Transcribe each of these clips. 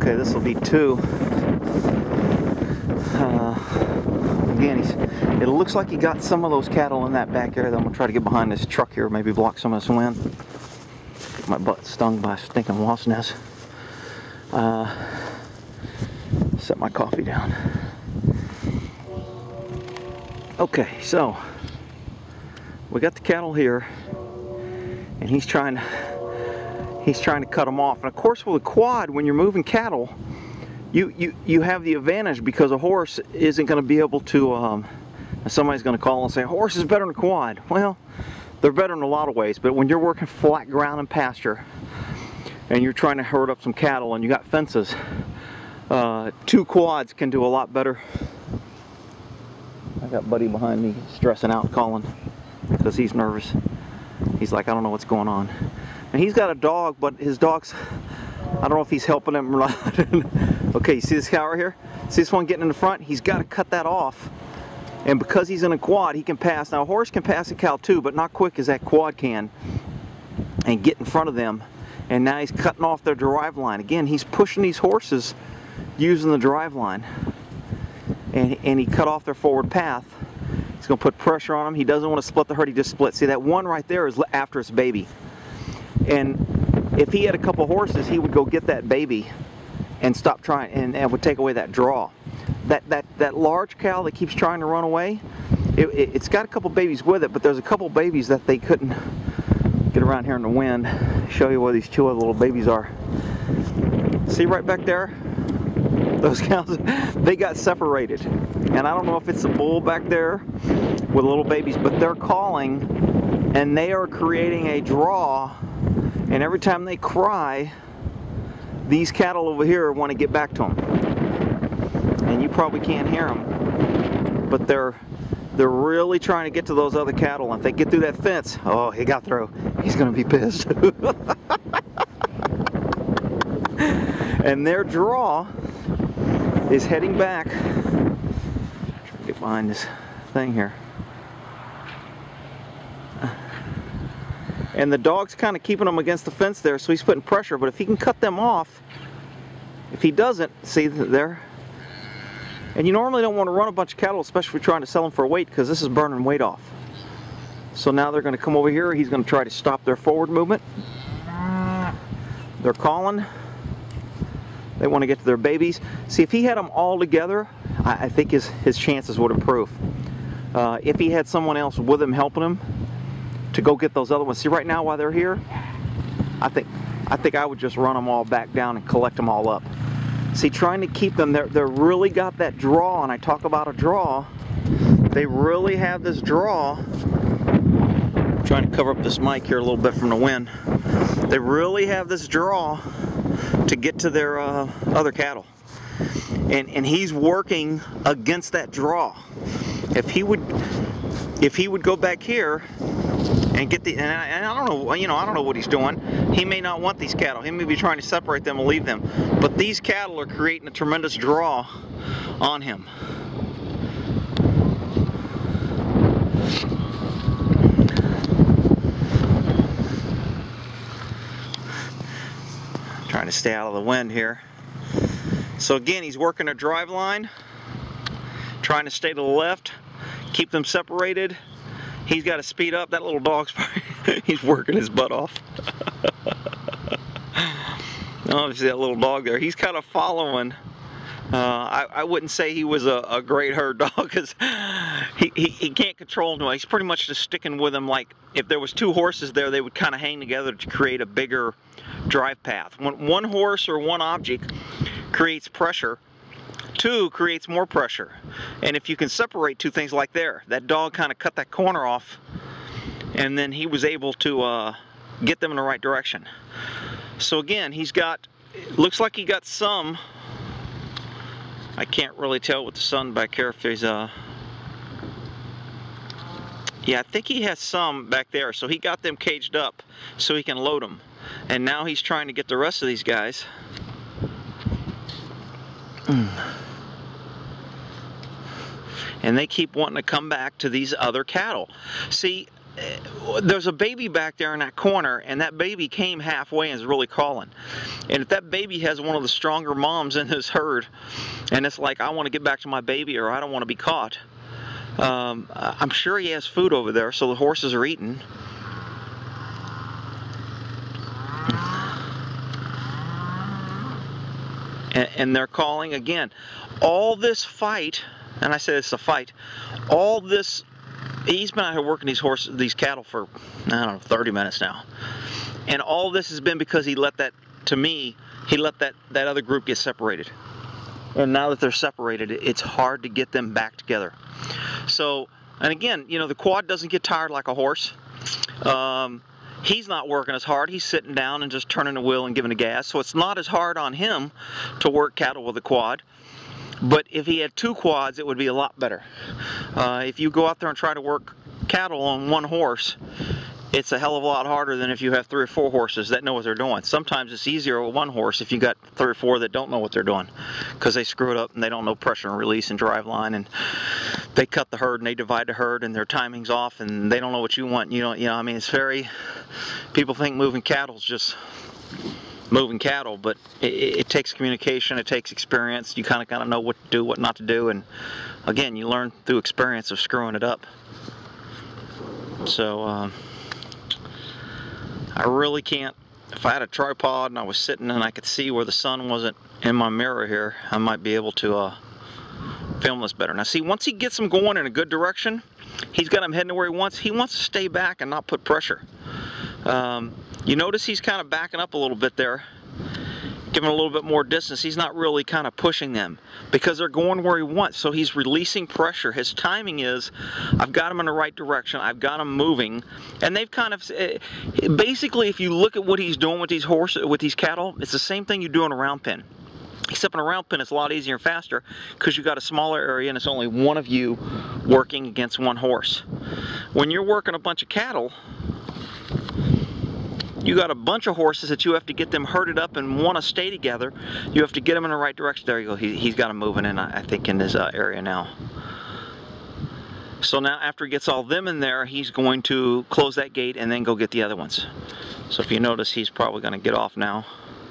Okay, this will be 2. Again, it looks like he got some of those cattle in that back area. I'm going to try to get behind this truck here, maybe block some of this wind. Get my butt stung by a stinking wasp nest. Set my coffee down. Okay, so we got the cattle here, and he's trying to cut them off. And of course, with a quad, when you're moving cattle, you have the advantage because a horse isn't going to be able to. Somebody's going to call and say, "Horse is better than a quad." Well, they're better in a lot of ways, but when you're working flat ground and pasture, and you're trying to herd up some cattle, and you got fences, 2 quads can do a lot better. I got Buddy behind me stressing out, calling because he's nervous. He's like, I don't know what's going on. And he's got a dog, but his dog's, I don't know if he's helping him or not. Okay, you see this cow right here? See this one getting in the front? He's got to cut that off. And because he's in a quad, he can pass. Now, a horse can pass a cow too, but not quick as that quad can. And get in front of them. And now he's cutting off their drive line. Again, he's pushing these horses using the drive line. And he cut off their forward path. He's going to put pressure on them. He doesn't want to split the herd. He just split. See, that one right there is after its baby. And if he had a couple horses, he would go get that baby and stop trying, and would take away that draw. That large cow that keeps trying to run away, it's got a couple babies with it, but there's a couple babies that they couldn't get around here in the wind. Show you where these 2 other little babies are. See right back there? Those cows, they got separated. And I don't know if it's a bull back there with little babies, but they're calling and they are creating a draw. And every time they cry, these cattle over here want to get back to them. And you probably can't hear them, but they're really trying to get to those other cattle. And if they get through that fence, oh, he got through. He's going to be pissed. And their draw is heading back. Try to get behind this thing here. And the dog's kind of keeping them against the fence there, so he's putting pressure. But if he can cut them off, if he doesn't, see there. And you normally don't want to run a bunch of cattle, especially if you're trying to sell them for weight, because this is burning weight off. So now they're going to come over here. He's going to try to stop their forward movement. They're calling. They want to get to their babies. See, if he had them all together, I think his chances would improve. If he had someone else with him helping him to go get those other ones. See, right now while they're here, I think I would just run them all back down and collect them all up. See, trying to keep them, they're really got that draw, and I talk about a draw. They really have this draw. I'm trying to cover up this mic here a little bit from the wind. They really have this draw to get to their other cattle, and he's working against that draw. If he would go back here and get the, and I don't know, you know, I don't know what he's doing. He may not want these cattle. He may be trying to separate them and leave them. But these cattle are creating a tremendous draw on him. Trying to stay out of the wind here. So again, he's working a drive line, trying to stay to the left, keep them separated. He's got to speed up. That little dog's he's working his butt off. Oh, you see that little dog there? He's kind of following. I wouldn't say he was a great herd dog, because he can't control him. He's pretty much just sticking with him. Like if there was 2 horses there, they would kind of hang together to create a bigger drive path. When one horse or one object creates pressure, 2 creates more pressure. And if you can separate 2 things like there, that dog kind of cut that corner off, and then he was able to get them in the right direction. So again, he's got, looks like he got some, I can't really tell with the sun back here if there's a, yeah, I think he has some back there. So he got them caged up so he can load them. And now he's trying to get the rest of these guys. And they keep wanting to come back to these other cattle. See, there's a baby back there in that corner, and that baby came halfway and is really calling. And if that baby has one of the stronger moms in his herd, and it's like, I want to get back to my baby, or I don't want to be caught, I'm sure he has food over there, so the horses are eating. And they're calling again. All this fight, and I said it's a fight, all this, he's been out here working these cattle for, I don't know, 30 minutes now. And all this has been because he let that, to me, he let that other group get separated. And now that they're separated, it's hard to get them back together. So, and again, you know, the quad doesn't get tired like a horse. He's not working as hard. He's sitting down and just turning the wheel and giving the gas. So it's not as hard on him to work cattle with a quad. But if he had 2 quads, it would be a lot better. If you go out there and try to work cattle on 1 horse, it's a hell of a lot harder than if you have 3 or 4 horses that know what they're doing. Sometimes it's easier with 1 horse if you got 3 or 4 that don't know what they're doing, because they screw it up and they don't know pressure and release and drive line, and they cut the herd and they divide the herd and their timing's off and they don't know what you want. You know, I mean, it's very, people think moving cattle is just moving cattle, but it takes communication, it takes experience. You kind of gotta know what to do, what not to do, and again, you learn through experience of screwing it up. So I really can't, if I had a tripod and I was sitting and I could see where the sun wasn't in my mirror here, I might be able to film this better. Now see, once he gets him going in a good direction, he's got him heading where he wants to stay back and not put pressure. You notice he's kind of backing up a little bit there, giving a little bit more distance. He's not really kind of pushing them because they're going where he wants, so he's releasing pressure. His timing is, I've got him in the right direction, I've got him moving, and they've kind of, basically if you look at what he's doing with these horses, with these cattle, it's the same thing you do in a round pen. Except in a round pen it's a lot easier and faster because you've got a smaller area and it's only one of you working against 1 horse. When you're working a bunch of cattle, you got a bunch of horses that you have to get them herded up and want to stay together. You have to get them in the right direction. There you go. He's got them moving in, I think, in this area now. So now after he gets all them in there, he's going to close that gate and then go get the other ones. So if you notice, he's probably going to get off now.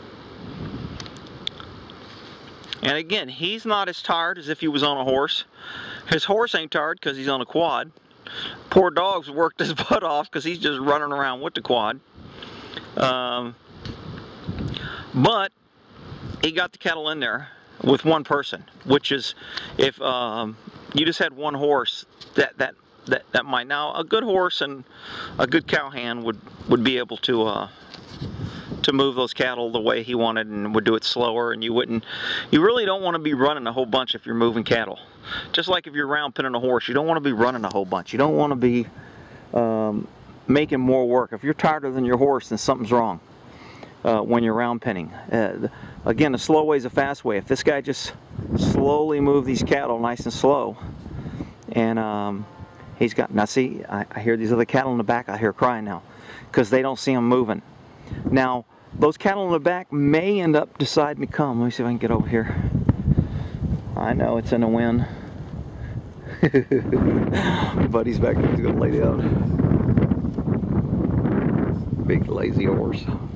And again, he's not as tired as if he was on a horse. His horse ain't tired because he's on a quad. Poor dog's worked his butt off because he's just running around with the quad. But he got the cattle in there with 1 person, which is, if you just had 1 horse, that might, now a good horse and a good cowhand would be able to move those cattle the way he wanted and would do it slower, and you really don't want to be running a whole bunch if you're moving cattle. Just like if you're round penning a horse, you don't want to be running a whole bunch. You don't want to be making more work. If you're tighter than your horse, then something's wrong when you're round penning. Again, a slow way is a fast way. If this guy just slowly move these cattle nice and slow, and he's got, now see, I hear these other cattle in the back, I hear crying now, because they don't see him moving. Now, those cattle in the back may end up deciding to come. Let me see if I can get over here. I know it's in the wind. Buddy's back there, he's gonna lay down. Big lazy horse.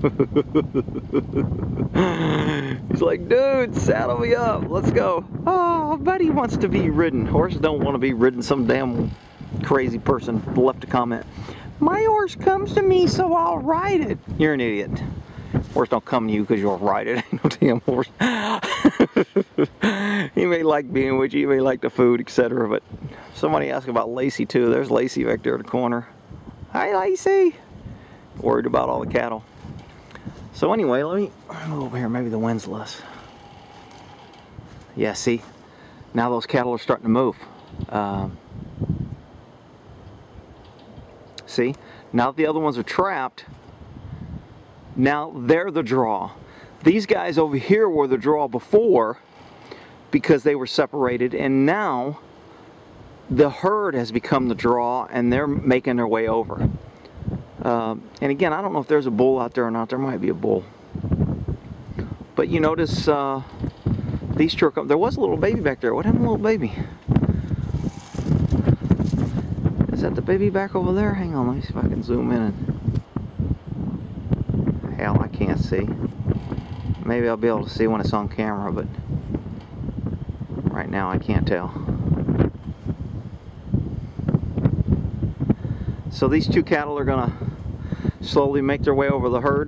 He's like, dude, saddle me up, let's go. Oh, buddy wants to be ridden. Horses don't want to be ridden. Some damn crazy person left a comment. My horse comes to me, so I'll ride it. You're an idiot. Horse don't come to you because you'll ride it. Ain't no damn horse. He may like being with you, he may like the food, etc. But somebody asked about Lacey too. There's Lacey back there in the corner. Hi, Lacey. Worried about all the cattle. So anyway, let me go over here. Maybe the wind's less. Yeah, see? Now those cattle are starting to move. See? Now that the other ones are trapped, now they're the draw. These guys over here were the draw before because they were separated, and now the herd has become the draw and they're making their way over. And again, I don't know if there's a bull out there or not. There might be a bull. But you notice these two are, there was a little baby back there. What happened to the little baby? that the baby back over there? Hang on, let me see if I can zoom in. Hell, I can't see. Maybe I'll be able to see when it's on camera, but right now I can't tell. So these two cattle are gonna slowly make their way over the herd.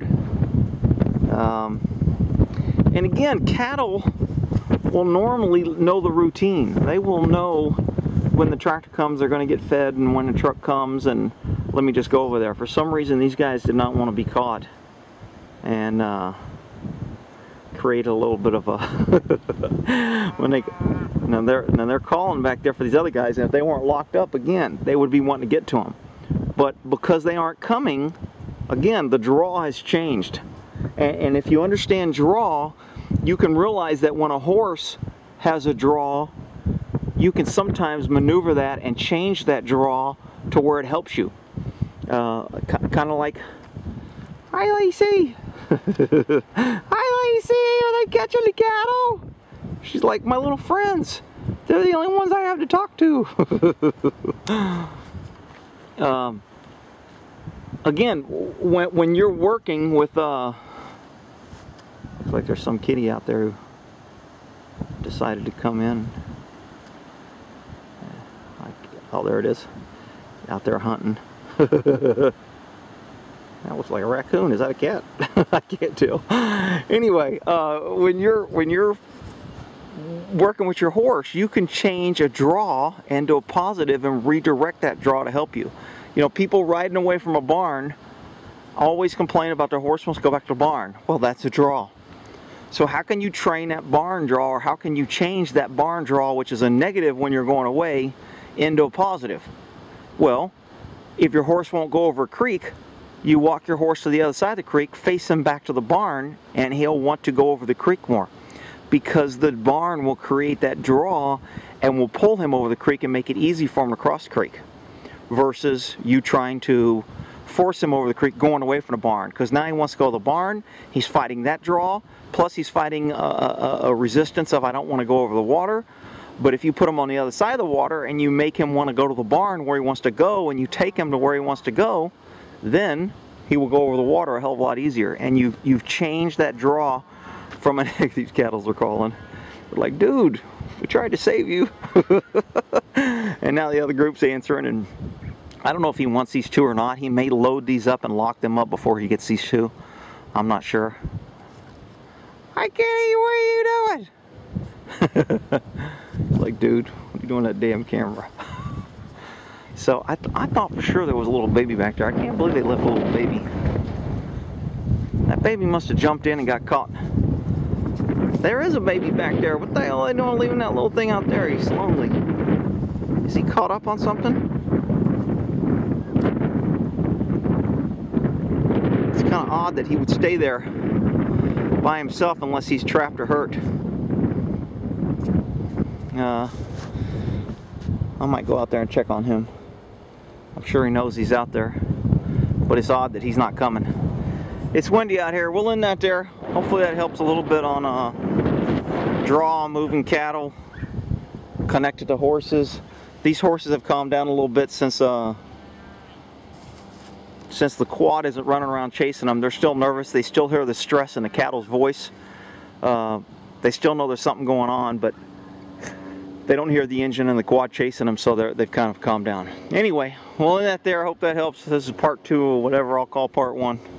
And again, cattle will normally know the routine. They will know when the tractor comes, they're going to get fed, and when the truck comes, and let me just go over there. For some reason, these guys did not want to be caught and create a little bit of a when they now they're calling back there for these other guys, and if they weren't locked up again, they would be wanting to get to them. But because they aren't coming, again, the draw has changed. And if you understand draw, you can realize that when a horse has a draw, you can sometimes maneuver that and change that draw to where it helps you. Kind of like, hi Lacey! Hi Lacey! Are they catching the cattle? She's like, my little friends. They're the only ones I have to talk to. Again, when you're working with, looks like there's some kitty out there who decided to come in. Oh, there it is. Out there hunting. That looks like a raccoon. Is that a cat? I can't tell. Anyway, when you're working with your horse, you can change a draw into a positive and redirect that draw to help you. You know, people riding away from a barn always complain about their horse wants to go back to the barn. Well, that's a draw. So how can you train that barn draw, or how can you change that barn draw, which is a negative when you're going away, into a positive? Well, if your horse won't go over a creek, you walk your horse to the other side of the creek, face him back to the barn, and he'll want to go over the creek more, because the barn will create that draw and will pull him over the creek and make it easy for him to cross the creek, versus you trying to force him over the creek going away from the barn, because now he wants to go to the barn. He's fighting that draw, plus he's fighting a resistance of I don't want to go over the water. But if you put him on the other side of the water and you make him want to go to the barn where he wants to go, and you take him to where he wants to go, then he will go over the water a hell of a lot easier. And you've changed that draw from an these cattles are calling. They're like, dude, we tried to save you. And now the other group's answering, and I don't know if he wants these two or not. He may load these up and lock them up before he gets these two. I'm not sure. Hi Kitty, what are you doing? Like, dude, what are you doing with that damn camera? So I thought for sure there was a little baby back there. I can't believe they left a little baby. That baby must have jumped in and got caught. There is a baby back there. What the hell are they doing leaving that little thing out there? He's lonely. Is he caught up on something? It's kind of odd that he would stay there by himself unless he's trapped or hurt. I might go out there and check on him. I'm sure he knows he's out there, but it's odd that he's not coming. It's windy out here. We'll end that there. Hopefully that helps a little bit on draw, moving cattle, connected to horses. These horses have calmed down a little bit since the quad isn't running around chasing them. They're still nervous. They still hear the stress in the cattle's voice. They still know there's something going on, but they don't hear the engine and the quad chasing them, so they've kind of calmed down. Anyway, we'll end that there. I hope that helps. This is part 2 or whatever I'll call part 1.